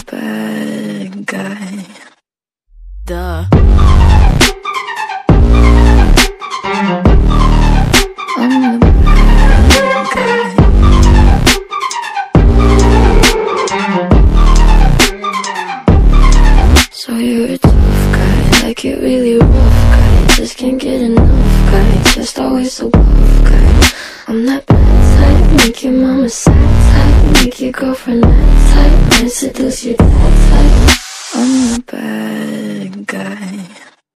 bad guy. Duh. I'm the bad guy. So you're a tough guy, like it really rough guy. Just can't get enough guy, just always so buff guy. I'm that bad type, make your mama sad type, make your girlfriend that type, might seduce your dad type. I'm the bad